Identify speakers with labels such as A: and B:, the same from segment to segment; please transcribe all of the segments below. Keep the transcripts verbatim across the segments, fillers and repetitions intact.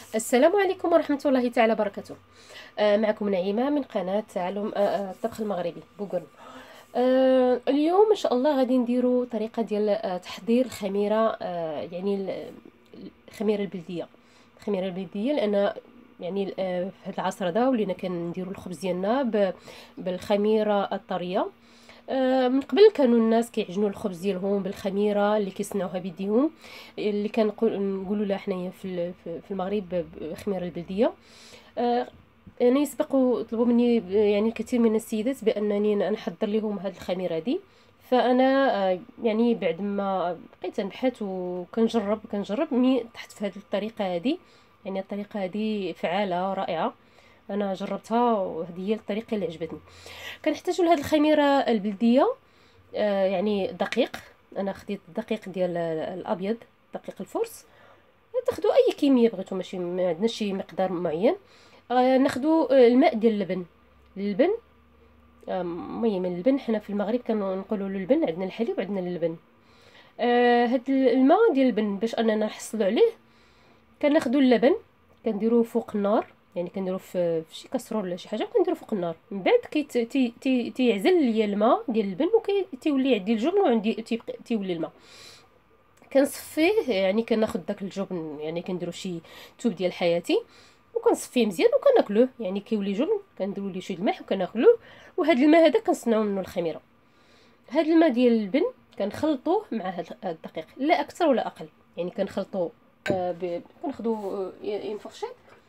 A: السلام عليكم ورحمة الله تعالى وبركاته. آه، معكم نعيمة من قناة تعلم آه، آه، الطبخ المغربي بوغل. آه، اليوم إن شاء الله غادي نديرو طريقة ديال آه، تحضير الخميرة، آه، يعني ال- الخميرة البلدية. الخميرة البلدية لأن يعني آه، في هذا العصر هذا ولينا كنديرو الخبز ديالنا ب- بالخميرة الطرية. آه، من قبل كانوا الناس كيعجنوا الخبز ديالهم بالخميره اللي كيصنعوها بيديهم، اللي كنقولوا لها حنايا في ال- في في المغرب الخميره البلديه. آه، يعني يسبقوا طلبوا مني يعني الكثير من السيدات بانني نحضر لهم هذه الخميره دي. فانا آه، يعني بعد ما بقيت نبحث وكنجرب كنجرب مي تحت في هذه الطريقه هذه. يعني الطريقه هذه فعاله رائعه، انا جربتها وهذه هي الطريقه اللي عجبتني. كنحتاجوا لهذه الخميره البلديه آه يعني دقيق. انا خديت الدقيق ديال الابيض، دقيق الفرص. تاخذوا اي كميه بغيتو، ماشي ما عندناش شي مقدار معين. آه ناخذوا آه، الماء ديال اللبن. اللبن آه، المهم اللبن حنا في المغرب كنقولوا له اللبن، عندنا الحليب وعندنا اللبن. آه هاد الماء ديال اللبن باش اننا نحصلوا عليه كناخذوا اللبن، كنديروه فوق النار. يعني كنديروه في في شي كاسرول ولا شي حاجه كنديروه فوق النار. من بعد كيت تي تي تيعزل ليا الماء ديال اللبن وكيتولي عندي الجبن وعندي تيبقى تيولي الماء. كنصفيه، يعني كناخذ داك الجبن، يعني كنديرو شي توب ديال حياتي وكنصفيه مزيان وكناكلوه. يعني كيولي جبن كنديروا ليه شويه الملح وكناكلوه. وهذا الماء هذا كنصنعوا منه الخميره. هذا الماء ديال اللبن كنخلطوه مع هذا الدقيق، لا اكثر ولا اقل. يعني كنخلطوه آه ب... كناخذوا آه، ينفخشي،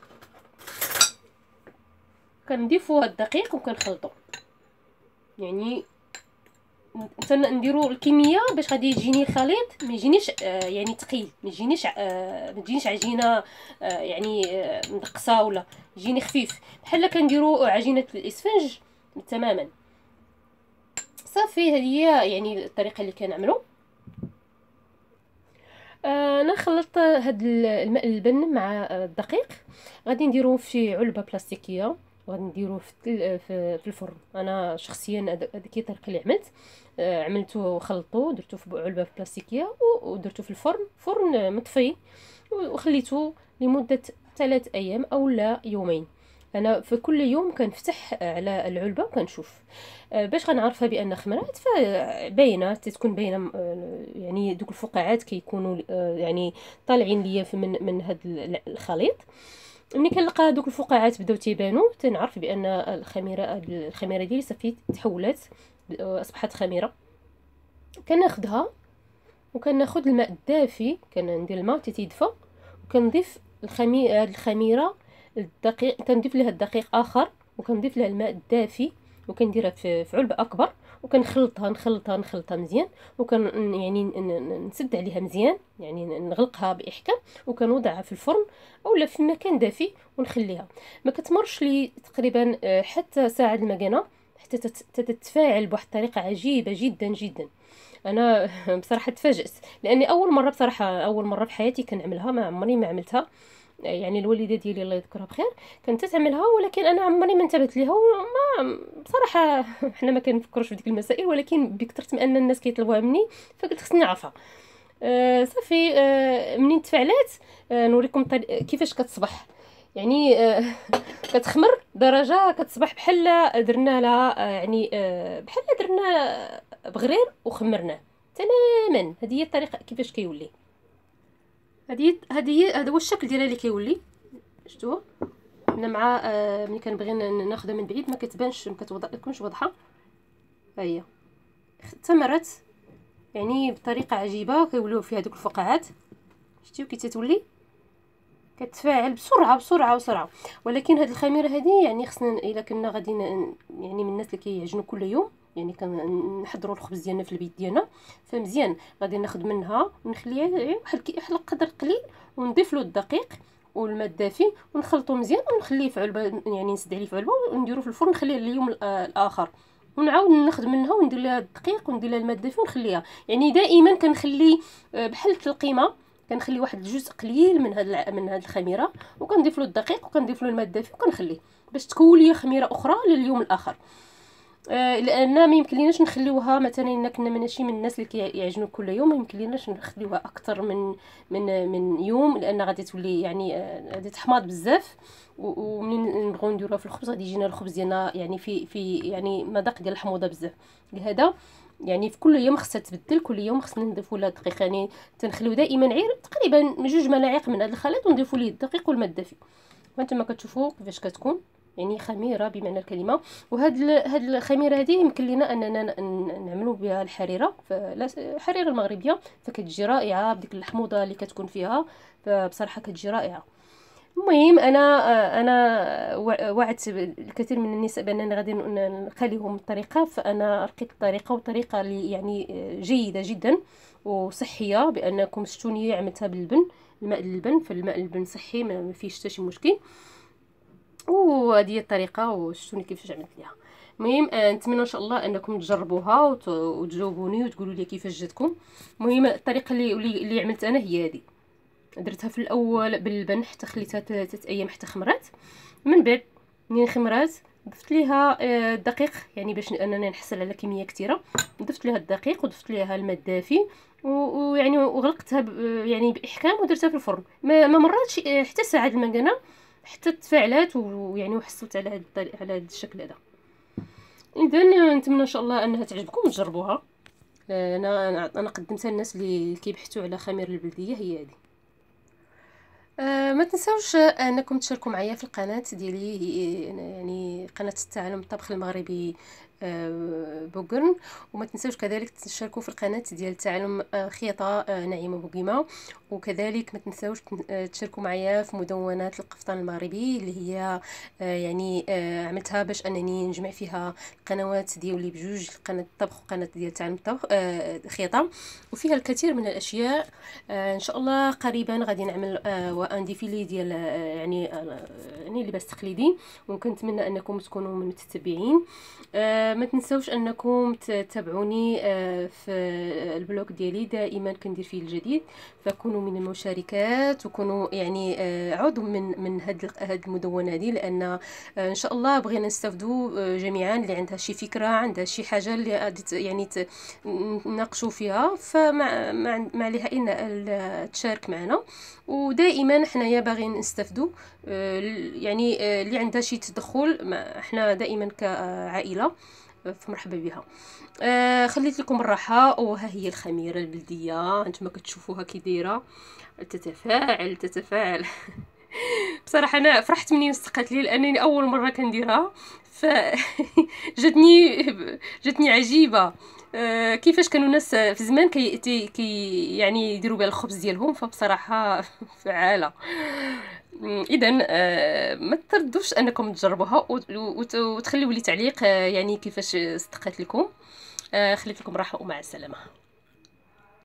A: كنضيفوا الدقيق وكنخلطوا. يعني نديروا الكميه باش غادي يجيني الخليط ما يجينيش آه يعني ثقيل، ما يجينيش آه ما تجينيش عجينه آه يعني آه مدقسه، ولا يجيني خفيف بحال كنديروا عجينه الاسفنج تماما. صافي، هذه هي يعني الطريقه اللي كنعملوا. آه انا خلطت هاد الماء اللبن مع الدقيق. غادي نديروه في علبه بلاستيكيه وغادي نديروه في التل- في في الفرن. انا شخصيا هذيك هي الطريقه اللي عملت. آه عملته وخلطته درته في علبه بلاستيكيه ودرته في الفرن، فرن مطفي، وخليته لمده ثلاث ايام او لا يومين. انا في كل يوم كنفتح على العلبه وكنشوف آه، باش غنعرفها بان خمرات. فباينه تتكون باينه، آه، يعني دوك الفقاعات كيكونوا آه، يعني طالعين ليا في- من من هذا الخليط. ملي كنلقى دوك الفقاعات بداو تيبانوا تنعرف بان الخميره الخميره ديالي صافي تحولات، آه، اصبحت خميره. كناخذها وكناخذ الماء الدافي، كندير الماء تيتدفى وكنضيف الخميره الخميره الدقيق، كنضيف لها الدقيق اخر وكنضيف لها الماء الدافي وكنديرها في في علبه اكبر وكنخلطها نخلطها نخلطها مزيان. وكن يعني نسد عليها مزيان، يعني نغلقها باحكام وكنوضعها في الفرن اولا في مكان دافي ونخليها. ما كتمرش لي تقريبا آه، حتى ساعه المكانه حتى تت- تتفاعل بواحد الطريقه عجيبه جدا جدا. انا بصراحه تفاجأت لاني اول مره، بصراحه اول مره في حياتي كنعملها، ما عمري ما عملتها. يعني الوالده ديالي الله يذكرها بخير كانت تعملها، ولكن انا عمري ما انتبهت ليها. وما بصراحه حنا ما كنفكروش في ديك المسائل، ولكن بكثرت ما ان الناس كيطلبوها مني فقلت خصني نعرفها. آه صافي، آه منين تفعلات آه نوريكم طريق كيفاش كتصبح. يعني آه كتخمر درجه كتصبح بحال درنا لها آه يعني آه بحال درنا بغرير وخمرناه تماما. هذه هي الطريقه كيفاش كيولي. هذه هذه هذا هو الشكل ديالها اللي كيولي. شفتوه؟ انا مع آه ملي كنبغي ناخذها من بعيد ما كتبانش، ما كتكونش واضحه. ها هي تمرت يعني بطريقه عجيبه، كيوليو فيها دوك الفقاعات. شتيو كي تتولي كتفاعل بسرعه بسرعه بسرعه. ولكن هذه الخميره هذه يعني خصنا الا كنا غادي يعني من الناس اللي كيعجنوا كل يوم، يعني كنحضروا الخبز ديالنا في البيت ديالنا، فمزيان غادي ناخذ منها ونخليها واحد واحد القدر قليل ونضيف له الدقيق والماء الدافي ونخلطو مزيان ونخليه في علبه، يعني نسد عليه في علبه ونديرو في الفرن نخليه اليوم الاخر. ونعاود ناخذ منها وندير لها الدقيق وندير لها الماء الدافي ونخليها. يعني دائما كنخلي بحال القيمه، كنخلي واحد الجزء قليل من هاد من هاد الخميره وكنضيف له الدقيق وكنضيف له الماء الدافي وكنخليه باش تكون لي خميره اخرى لليوم الاخر. آه لان ما يمكنليناش نخليوها مثلا الا كنا ماشي من الناس اللي كيعجنوا كل يوم، ما يمكنليناش نخليوها اكثر من من من يوم، لان غادي تولي يعني آه غادي تحماض بزاف، ومنين نبغيو نديروها في الخبز غادي يجينا الخبز ديالنا يعني في في يعني مذاق ديال الحموضه بزاف. لهذا يعني في كل يوم خصها تبدل، كل يوم خصنا نضيفوا لها دقيق، يعني تنخليو دائما غير تقريبا جوج ملاعق من هذا الخليط ونضيفوا ليه الدقيق والماء الدافي. وانتم كتشوفوا كيفاش كتكون يعني خميره بمعنى الكلمه. وهاد هاد الخميره هذه يمكن لنا اننا نعملوا بها الحريره، الحريره المغربيه، فكتجي رائعه بديك الحموضه اللي كتكون فيها، فبصراحه كتجي رائعه. المهم انا انا وعدت الكثير من النساء بانني غادي نلقى لهم الطريقه، فانا لقيت الطريقه، وطريقه اللي يعني جيده جدا وصحيه، بانكم شتوني عملتها باللبن، الماء اللبن، فالماء اللبن صحي ما فيش حتى شي مشكل، وهذه هي الطريقه وشتوني كيفاش عملت ليها. المهم نتمنى ان شاء الله انكم تجربوها وتجاوبوني وتقولوا لي كيفاش جاتكم. المهم الطريقه اللي اللي عملت انا هي هذه، درتها في الاول باللبن حتى خليتها ثلاثه ايام حتى خمرات. من بعد منين خمرات ضفت ليها الدقيق، يعني باش انني نحصل على كميه كثيره، ضفت ليها الدقيق وضفت ليها الماء الدافي، ويعني وغلقتها يعني باحكام ودرتها في الفرن. ما, ما مراتش حتى ساعه المكانه حتى تفاعلات، ويعني وحصلت على هذا على هذا الشكل هذا. اذا نتمنى ان شاء الله انها تعجبكم وتجربوها. انا انا قدمتها للناس اللي كيبحثوا على خمير البلديه، هي هذه. أه ما تنساوش انكم تشاركوا معايا في القناه ديالي، يعني قناه التعلم الطبخ المغربي أه بوغرن. وما تنساوش كذلك تشاركوا في القناه ديال التعلم أه خياطه أه نعيمه بوغيمه. وكذلك ما تنساوش تشاركوا معايا في مدونات القفطان المغربي اللي هي أه يعني أه عملتها باش انني نجمع فيها القنوات ديالي بجوج، قناه الطبخ وقناه ديال التعلم الطبخ أه خياطه، وفيها الكثير من الاشياء. أه ان شاء الله قريبا غادي نعمل أه ان ديفيلي ديال يعني يعني لباس تقليدي، وكنتمنى انكم تكونوا من المتتبعين. أه ما تنساوش انكم تتابعوني أه في البلوك ديالي، دائما كندير فيه الجديد، فكونوا من المشاركات وكونوا يعني أه عضو من من هاد هاد المدونه هذه، لان أه ان شاء الله بغينا نستافدوا جميعا، اللي عندها شي فكره، عندها شي حاجه اللي يعني نناقشوا فيها، فما ما عليها الا تشارك معنا. ودائما حنايا باغيين نستافدوا، يعني اللي عندها شي تدخل احنا دائما كعائله فمرحبا بها. آه خليت لكم الراحه، وها هي الخميره البلديه انتما كتشوفوها كي دايره، تتفاعل تتفاعل بصراحه انا فرحت مني استقات لي، لانني اول مره كنديرها، فجاتني جاتني عجيبه. آه كيفاش كانوا الناس في زمان كي, كي يعني يديروا بها الخبز ديالهم، فبصراحه فعاله. اذا آه ما تردوش انكم تجربوها وتخليوا لي تعليق آه يعني كيفاش استقات لكم. آه خليت لكم راحه ومع السلامه.